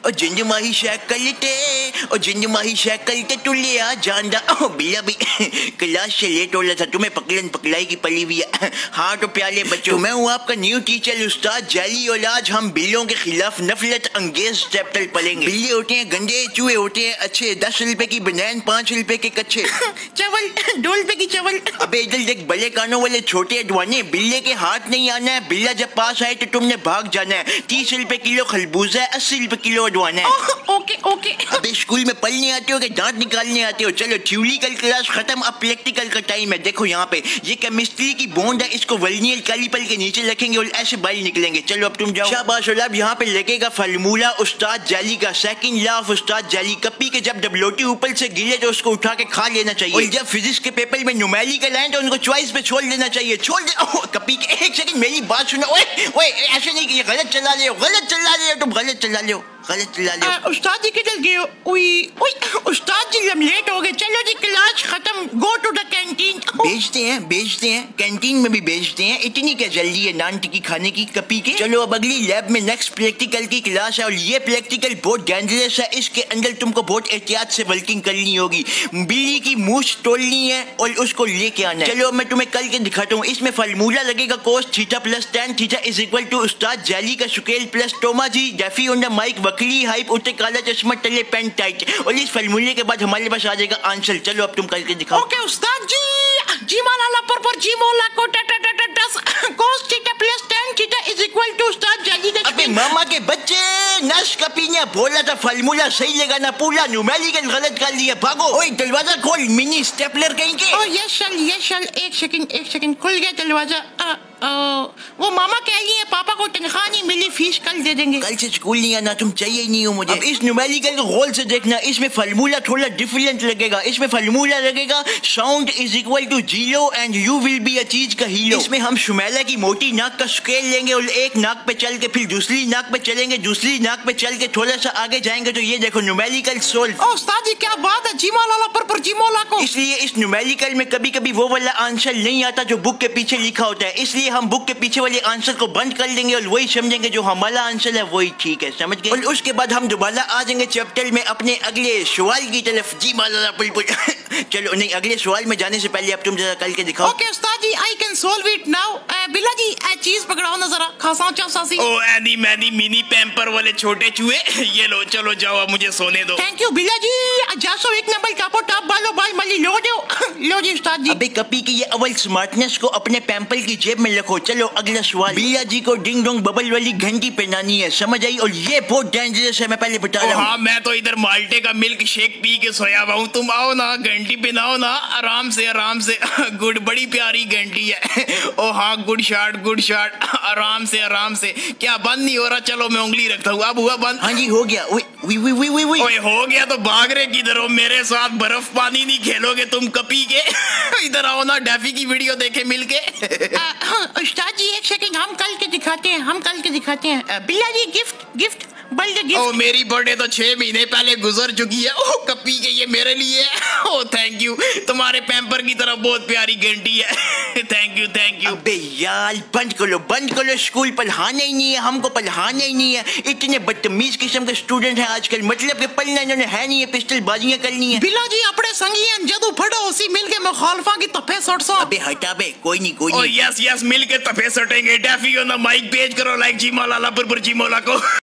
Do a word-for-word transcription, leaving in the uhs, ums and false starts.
और जिंद माही शक्ल ते और जिंद माही शक्ल ते तू ले आ जानदा ओ बिया भी क्लास से लेट हो रहा था, तुम्हें पकड़न पकड़ाई की पली हुई है। हाँ तो प्यारे बच्चों, मैं हूँ आपका न्यू टीचर उस्ताद जाली और आज हम बिल्लियों के खिलाफ नफरत अंगेज चैप्टर पढ़ेंगे। बिल्ली होते हैं गंदे, चूहे होते हैं अच्छे, दस रुपए की बनैन पाँच रुपए के कच्चे। चावल दो रुपए की चावल। अबे इधर देख बड़े कानों वाले छोटे अडवाने, बिल्ले के हाथ नहीं आना है, बिल्ला जब पास आए तो तुमने भाग जाना है। तीस रुपए किलो खरबूजा है, अस्सी रुपए किलो अडवाना है। Okay okay. अबे स्कूल में पढ़ने आते हो कि दांत निकालने आते हो? चलो थ्योरी कल क्लास खत्म, अब प्रैक्टिकल का टाइम है। देखो यहाँ पे ये केमिस्ट्री की बॉन्ड है, इसको वर्नियर कैलिपर के नीचे रखेंगे और ऐसे बाहर निकलेंगे। चलो अब तुम जाओ। शाबाश। और अब यहाँ पे लगेगा फार्मूला उस्ताद जाली का, सेकंड लॉ ऑफ उस्ताद जाली। कपी के जब डबलोटी ऊपर से गिरे तो उसको उठा के खा लेना चाहिए, और जब फिजिक्स के पेपर में न्यूमेरिकल आए तो उनको चॉइस पे छोड़ देना चाहिए। छोड़ दे। ओह, कपी के एक सेकंड मेरी बात सुनो। ओए ओए ऐसे नहीं कि गलत चला रहे हो, गलत चला रहे हो तुम, गलत चला रहे हो, गलत चला रहे हो। उस्ताद जी किधर गए हो? उई उई उस्ताद जी हम लेट हो गए। चलो जी क्लास खत्म, गो टू द कैंटीन। बेचते हैं बेचते हैं कैंटीन में भी बेचते हैं, इतनी क्या जल्दी है नान टिक्की खाने की कपी के। चलो अब अगली लैब में नेक्स्ट प्रैक्टिकल की क्लास है और ये प्रैक्टिकल बहुत डेंजरस है, इसके अंदर तुमको बहुत एहतियात से वर्किंग करनी होगी। बिल्ली की मूछ तोड़नी है और उसको लेके आना है। चलो मैं तुम्हें कल के दिखाता हूँ। इसमें फार्मूला लगेगा cos theta plus tan theta is equal to उस्ताद जाली का स्केल प्लस टोमा जी डेफी ऑन द माइक वकली हाइप उते काला चश्मा तले पेन टाइट, और इस फार्मूले के बाद हमारे पास आ जाएगा आंसर। चलो अब तुम करके दिखाओ। ओके उस्ताद जी, जी माला पर पर जी मोला को टा टा टा टा दस cos theta plus tan theta is equal to उस्ताद जाली का। अबे मामा के बच्चे, नस कपी ने बोला था फार्मूला सही लगाना, पूरा न्यूमेरिकल गलत कर लिया। भागो। ओए दरवाजा खोल, मिनी स्टेपलर कहीं के। Oh yes sir yes sir, एक सेकंड एक सेकंड, खुल गया दरवाजा। आ, वो मामा कह रही है पापा को तनख्वाह नहीं मिली, फीस कल दे देंगे। कल से स्कूल नहीं आना, तुम चाहिए ही नहीं हो मुझे। अब इस न्यूमेरिकल को गौर से देखना, इसमें फार्मूला थोड़ा डिफरेंट लगेगा। इसमें फार्मूला लगेगा sound is equal to zero and you will be a cheese का हीरो। इसमें हम शुमेला की मोटी नाक का स्केल लेंगे और एक नाक पे चल के फिर दूसरी नाक पे चलेंगे, दूसरी नाक पे चल के थोड़ा सा आगे जाएंगे तो ये देखो न्यूमेरिकल सोल्व। ओ उस्ताद जी क्या बात है, जीमा लाला पर पर जीमोला को। इसलिए इस न्यूमेरिकल में कभी कभी वो वाला आंसर नहीं आता जो बुक के पीछे लिखा होता है, इसलिए हम बुक के पीछे वाले आंसर को बंद कर देंगे और वही समझेंगे जो हमारा आंसर है वही ठीक है, समझ गए। और उसके बाद हम दोबारा आ जाएंगे चैप्टर में अपने अगले सवाल की तरफ। जी माला पुल चलो नहीं, अगले सवाल में जाने से पहले अब तुम जरा कल के दिखाओ। ओके उस्ताद जी, I can solve it now. बिल्ला जी चीज पकड़ाओ ना जरा, खासा चासासी। Oh any many mini pamper वाले छोटे चूहे, ये लो चलो जाओ, अब मुझे सोने दो। थैंक यू बिल्ला जी। जासो एक नंबर टापो टाप बालो बाल मली लो दो। लो जी उस्ताद जी। अबे कपी की ये अवल स्मार्टनेस को अपने पैम्पल की जेब में रखो। चलो अगला सवाल। बिल्ला जी को डिंग डोंग बबल वाली घंटी पहनानी है, समझ आई? और ये बहुत डेंजरस है, मैं पहले बता रहा हूँ। हाँ मैं तो इधर माल्टे का मिल्क शेक पी के सोया हुआ हूँ, तुम आओ ना घंटी पहनाओ ना, आराम से आराम से। गुड, बड़ी प्यारी घंटी है। ओ हाँ गुड शॉट गुड शॉट, आराम से आराम से। क्या बंद नहीं हो रहा? चलो मैं उंगली रखता हूँ, अब हुआ बंद? हाँ जी हो गया। वी वी वी वी वी ओए हो गया तो भाग रहे किधर हो? मेरे साथ बर्फ पानी नहीं खेलोगे तुम कपी के? इधर आओ ना, डेफी की वीडियो देखे मिलके। उस्ताद जी एक सेकंड, हम कल के दिखाते हैं, हम कल के दिखाते हैं। बिल्ला जी gift gift birthday gift. Oh मेरी बर्थडे तो छह महीने पहले गुजर चुकी है। ओ कपी के ये मेरे लिए। ओ थैंक यू, तुम्हारे पैम्पर की तरह बहुत प्यारी घंटी है। Thank you thank you. अबे यार बंद करो बंद करो, स्कूल पढ़ाना ही नहीं है, हमको पढ़ाना ही नहीं है। इतने बदतमीज किस्म के स्टूडेंट हैं आजकल, मतलब कि पढ़ना इन्होंने है नहीं है, पिस्टल बाजियां करनी है। बिल्ला जी अपने संगी जदू फड़ो उसी मिलके मुखालफा की तफे सट सो। अबे हटा बे, कोई नहीं कोई ओ नहीं। यस यस मिलके तफे सटेंगे। डेफी ऑन द माइक पेज करो लाइक जी मौला लापुर जी मौला को।